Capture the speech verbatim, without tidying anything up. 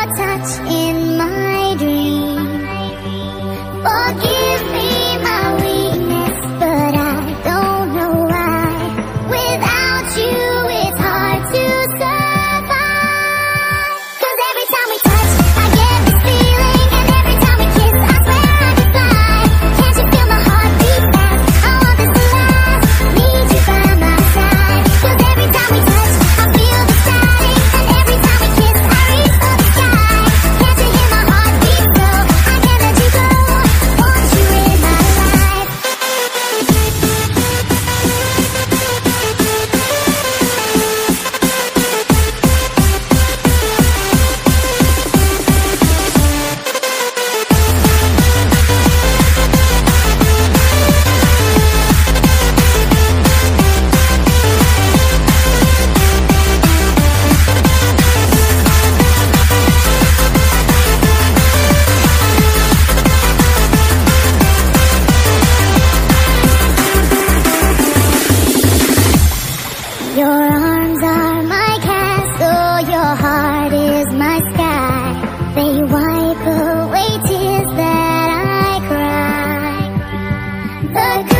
touch in my dream. Forgive me my weakness, but I don't know why. Without you it's hard to survive. 'Cause every time we touch I get this feeling, and every time we kiss I swear I could fly. Can't you feel my heart beat fast? I want this to last, need you by my side. 'Cause every time we touch I feel the static, and every time we kiss I reach for the sky. Can't you hear my heart beat so? I can't let you go, want you in my life. Your arms are my castle, your heart is my sky. They wipe away tears that I cry. The